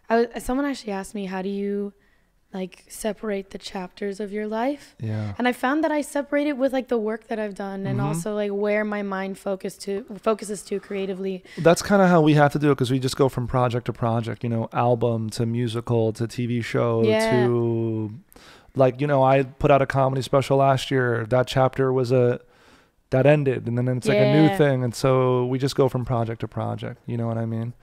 Someone actually asked me, how do you like separate the chapters of your life? Yeah. And I found that I separate it with like the work that I've done and also like where my mind focuses to creatively. That's kind of how we have to do it, because we just go from project to project, you know, album to musical to TV show to, like, you know, I put out a comedy special last year. That chapter was that ended, and then it's like a new thing, and so we just go from project to project. You know what I mean?